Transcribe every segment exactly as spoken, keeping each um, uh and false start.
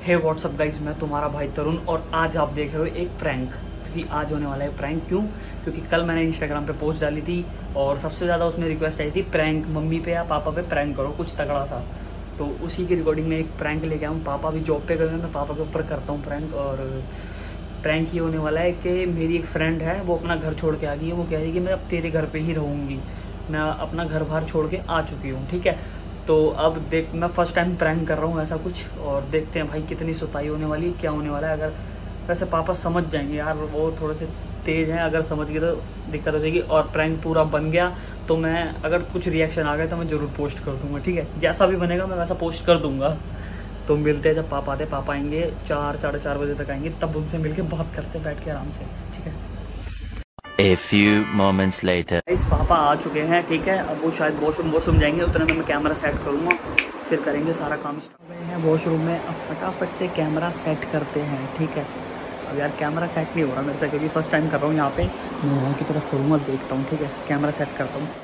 हे WhatsApp guys, मैं तुम्हारा भाई तरुण और आज आप देख रहे हो एक प्रैंक। क्योंकि आज होने वाला है प्रैंक। क्यों? क्योंकि कल मैंने इंस्टाग्राम पे पोस्ट डाली थी और सबसे ज़्यादा उसमें रिक्वेस्ट आई थी प्रैंक मम्मी पे या पापा पे प्रैंक करो कुछ तगड़ा सा। तो उसी की रिकॉर्डिंग में एक प्रैंक लेके आऊँ। पापा भी जॉब पे गए हैं, मैं पापा के ऊपर करता हूँ प्रैंक। और प्रैंक ये होने वाला है कि मेरी एक फ्रेंड है, वो अपना घर छोड़ के आ गई है। वो कह रही है कि मैं अब तेरे घर पर ही रहूँगी, मैं अपना घर बाहर छोड़ के आ चुकी हूँ। ठीक है, तो अब देख, मैं फर्स्ट टाइम प्रैंक कर रहा हूँ ऐसा कुछ, और देखते हैं भाई कितनी सुताई होने वाली है, क्या होने वाला है। अगर वैसे पापा समझ जाएंगे यार, वो थोड़े से तेज हैं, अगर समझ गए तो दिक्कत हो जाएगी। और प्रैंक पूरा बन गया तो मैं, अगर कुछ रिएक्शन आ गया तो मैं जरूर पोस्ट कर दूंगा। ठीक है, जैसा भी बनेगा मैं वैसा पोस्ट कर दूंगा। तो मिलते हैं जब पापा आते। पापा आएंगे चार साढ़े चार बजे तक आएंगे, तब उनसे मिलके बात करते बैठ के आराम से। ठीक है। A few moments later. इस पापा आ चुके हैं। ठीक है, अब वो शायद वॉशरूम वॉशरूम जाएंगे, उतने में मैं कैमरा सेट करूँगा, फिर करेंगे सारा काम। स्टार्ट गए हैं वॉशरूम में, अब फटाफट से कैमरा सेट करते हैं। ठीक है, अब यार कैमरा सेट नहीं हो रहा मेरे से, क्योंकि फर्स्ट टाइम कर रहा हूँ यहाँ पे। मैं वहाँ की तरफ करूँगा, देखता हूँ। ठीक है, कैमरा सेट करता हूँ।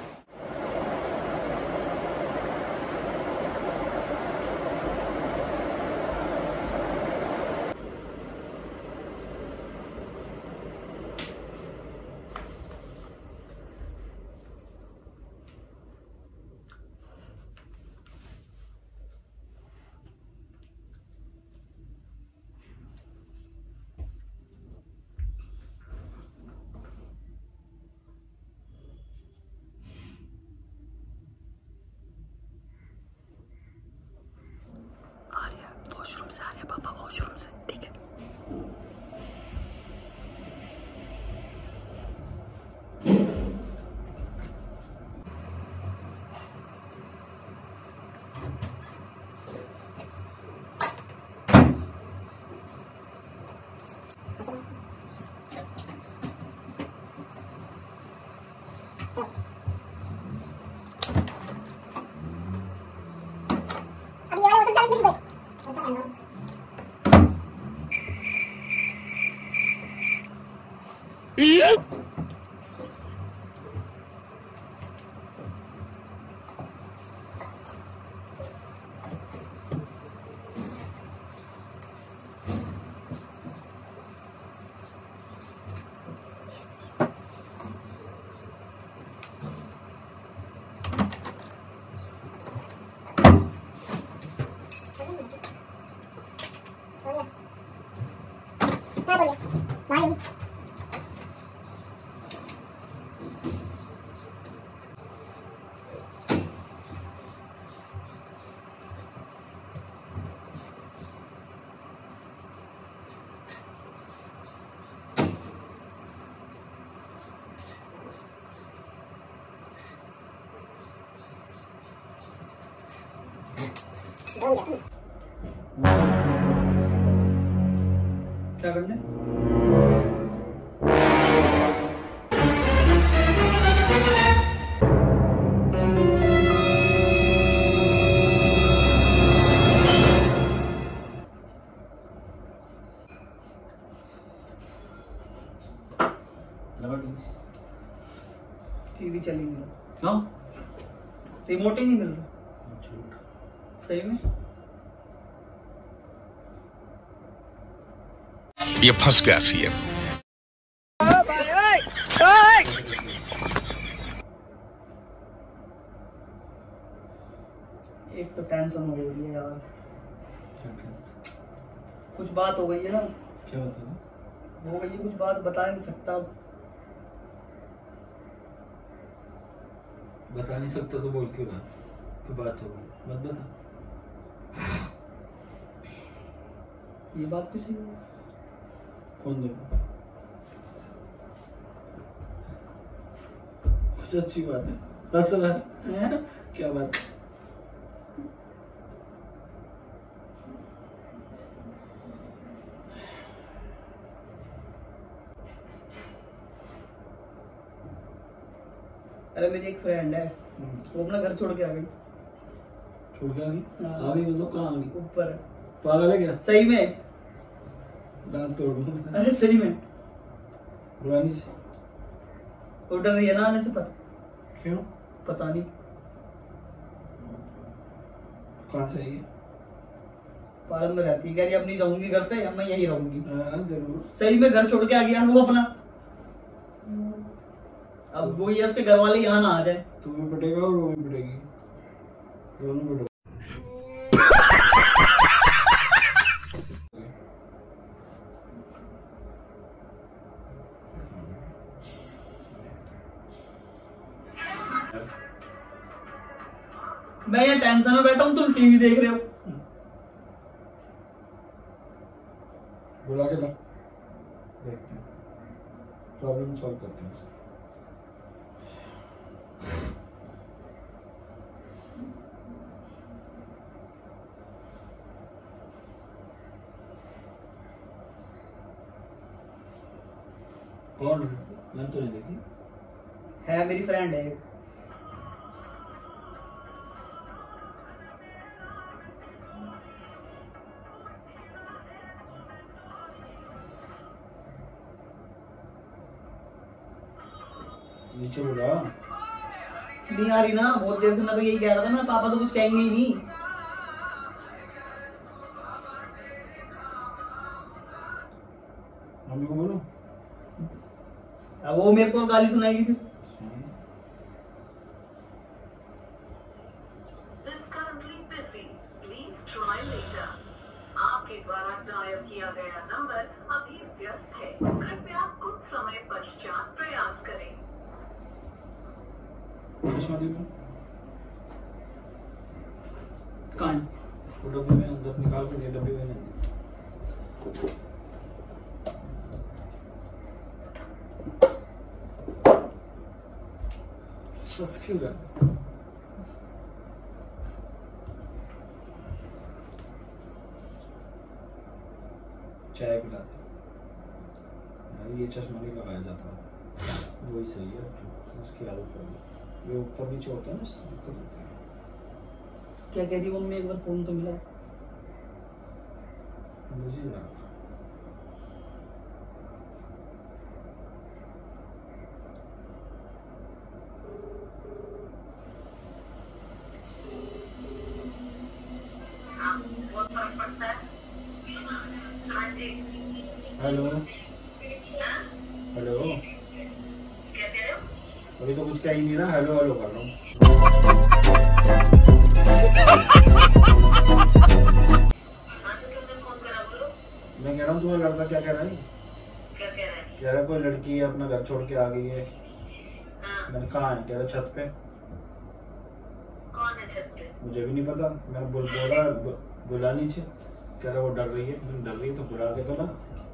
वॉशरूम से आ रहे हैं पापा, वॉशरूम से। ठीक है, क्या करने? टीवी चली नहीं रहा। क्यों? रिमोट ही नहीं मिल रहा। सही में ये फंस गया सीएम। एक तो टेंशन हो गई है यार, कुछ बात हो गई है ना। क्या बात है? हो गई है कुछ बात, बता नहीं सकता। बता नहीं सकता तो बोल क्यों रहा? क्या बात हो गई? मत बता। ये बात किसी फोन दो। कुछ अच्छी बात है, हंस रहा है। क्या बात है? अरे मेरी एक फ्रेंड है, वो अपना घर छोड़ के आ गई। छोड़ के आ गई? हाँ। आ गई मतलब कहाँ आ गई? ऊपर। पागल है क्या? सही में? दांत तोड़ दूँ। अरे सही में पुरानी से उठ गई है ना आने से। पर क्यों? पता नहीं कहाँ से आई है? पालन में रहती है, कह रही अब नहीं जाऊंगी घर पे, अब मैं यही रहूंगी। हाँ जरूर। सही में घर छोड़ के आ गया वो अपना। अब वो ये उसके घर वाले यहाँ ना आ जाए। तू भी पिटेगा और वो भी पिटेगी, दोनों पिटेगा। मैं यहाँ टेंशन में बैठा हूँ, तुम टीवी देख रहे हो। बुला के ला, देखते हैं, प्रॉब्लम सॉल्व करते हैं। कौन? मैंने तो नहीं देखी। है मेरी फ्रेंड है। नीचे बुला। नहीं आ रही ना, बहुत देर से मैं तो यही कह रहा था, मेरे पापा तो कुछ कहेंगे ही नहीं। मम्मी को बोलो। अब वो मेरे को गाली सुनाएगी फिर। आपके द्वारा डायल किया गया नंबर अभी व्यस्त है, कृपया कुछ समय पश्चात प्रयास करें। कहाँ? वो डब्बे में अंदर निकाल के डब्बे में नहीं। बस क्यों रहा? चाय पिलाते। ये चश्मा नहीं लगाया जाता, वही सही है, उसकी आदत पड़ गई। ये ऊपर नीचे होता है ना, इससे दिक्कत होती है। क्या कह रही मम्मी, एक बार फोन तो मिला। मुझे लगा हेलो हेलो, अभी तो कुछ कह ही नहीं रहा, हेलो हेलो कर रहा हूँ। मैं कह रहा हूँ तुम्हारा लड़का क्या कह रहा है? क्या कह रहा है? कह रहा है कोई लड़की अपना घर छोड़ के आ गई है। मैंने कहा है? कह रहा छत पे। कौन है छत पे? मुझे भी नहीं पता, मैंने बोल बोला बुला नीचे। कह रहा वो डर रही है। मैंने डर रही है तो बुला के तो ना।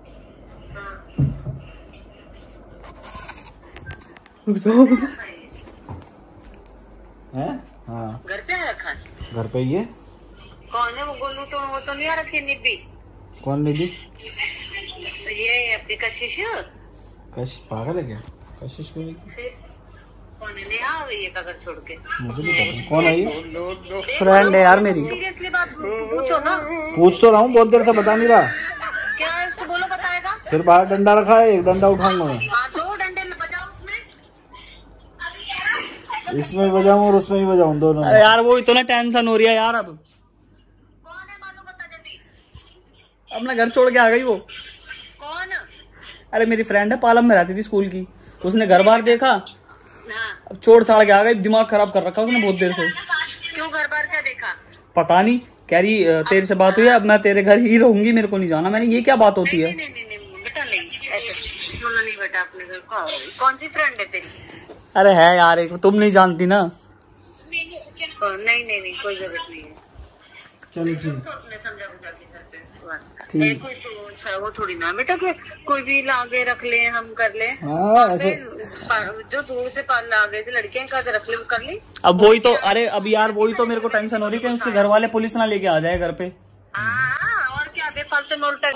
हैं? हाँ घर पे रखा है? घर पे ही है। कौन है वो? गोलू तो वो तो नहीं आ रखी निब्बी। कौन निधि? ये अपनी कशिश। कश पागल है क्या? कशिश को फिर कौन है? नेहा आ गई है का घर छोड़ के? मुझे नहीं पता कौन है ये। फ्रेंड है यार मेरी। सीरियसली बात पूछो ना। पूछ तो रहा हूँ, बहुत देर से बता नहीं रहा। क्या है उसको बोलो, बताएगा। फिर बाहर डंडा रखा है, एक डंडा उठाऊंगा मैं। हाँ दो डंडे बजाओ उसमें। इसमें बजाऊं और उसमें भी बजाऊं, दोनों। अरे यार वो इतना टेंशन हो रही है यार। अब कौन है मालूम? बता जल्दी। अपना घर छोड़ के आ गई वो। कौन? अरे मेरी फ्रेंड है, पालम में रहती थी स्कूल की। उसने घर बार देखा, हाँ। अब छोड़ छाड़ के आ गई। दिमाग खराब कर रखा उसने बहुत देर से। क्यों? घर बार क्या देखा? पता नहीं, कह रही तेरे से बात हुई है, अब मैं तेरे घर ही रहूंगी, मेरे को नहीं जाना। मैंने ये क्या बात होती है? नहीं नहीं नहीं बेटा, नहीं ऐसे बोलो नहीं बेटा। अपने घर कौन सी फ्रेंड है तेरी? अरे है यार एक, तुम नहीं जानती ना। नहीं नहीं नहीं कोई जरूरत नहीं है। चलो ठीक। अपने समझा बुझा के घर पे ए, कोई तो वो थोड़ी ना बेटा कि कोई भी लागे रख ले, हम कर ले। हाँ, ऐसे जो दूर से लागे थे लड़कियां का रख ले, कर ली। अब वही तो, अरे अब यार वही तो मेरे को टेंशन हो रही है कि उसके घर वाले पुलिस ना लेके आ जाए घर पे। हाँ और क्या बेफालतू नोल्टा।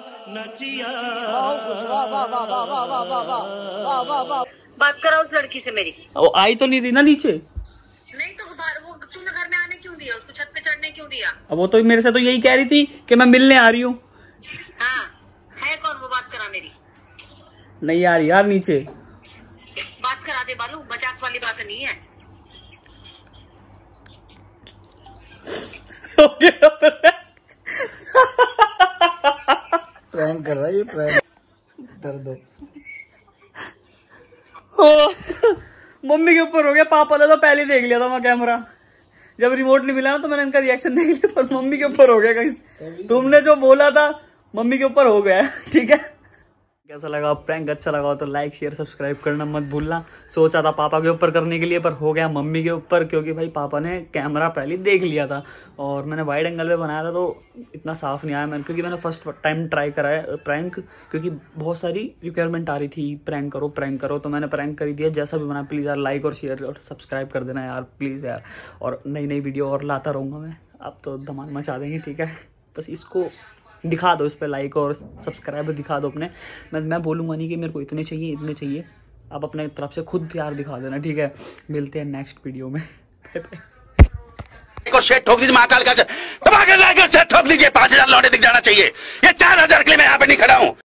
बात करा उस लड़की से मेरी। वो आई तो नहीं रही ना नीचे? नहीं तो वो तूने घर में आने क्यों दिया उसको, छत पे चढ़ने क्यों दिया? अब वो तो मेरे से तो यही कह रही थी कि मैं मिलने आ रही हूँ। हाँ है कौन वो? बात करा मेरी। नहीं आ रही यार नीचे। बात करा दे बालू, मजाक वाली बात नहीं है। प्रैंक कर रहा है ये, प्रैंक दर्द हो। मम्मी के ऊपर हो गया, पापा ने तो पहले देख लिया था मैं कैमरा, जब रिमोट नहीं मिला ना तो मैंने इनका रिएक्शन देख लिया, पर मम्मी के ऊपर हो गया गाइस। तुमने जो बोला था मम्मी के ऊपर हो गया, ठीक है। कैसा लगा प्रैंक, अच्छा लगा तो लाइक शेयर सब्सक्राइब करना मत भूलना। सोचा था पापा के ऊपर करने के लिए, पर हो गया मम्मी के ऊपर, क्योंकि भाई पापा ने कैमरा पहले देख लिया था और मैंने वाइड एंगल पे बनाया था तो इतना साफ नहीं आया मैंने, क्योंकि मैंने फर्स्ट टाइम ट्राई करा है प्रैंक, क्योंकि बहुत सारी रिक्वायरमेंट आ रही थी प्रैंक करो प्रैंक करो, तो मैंने प्रैंक कर दिया। जैसा भी बना प्लीज़ यार लाइक और शेयर और सब्सक्राइब कर देना यार प्लीज़ यार, और नई नई वीडियो और लाता रहूँगा मैं। अब तो धमाल मचा देंगे, ठीक है। बस इसको दिखा दो, इस पर लाइक और सब्सक्राइब दिखा दो अपने। मैं मैं बोलूँगा नहीं कि मेरे को इतने चाहिए इतने चाहिए, आप अपने तरफ से खुद प्यार दिखा देना, ठीक है। मिलते हैं नेक्स्ट वीडियो में। को शेट ठोक दीजिए, महाकाल का ठोक दीजिए, पांच हजार लौटे दिख जाना चाहिए। ये चार हजार के लिए मैं यहाँ पे नहीं खड़ा हूँ।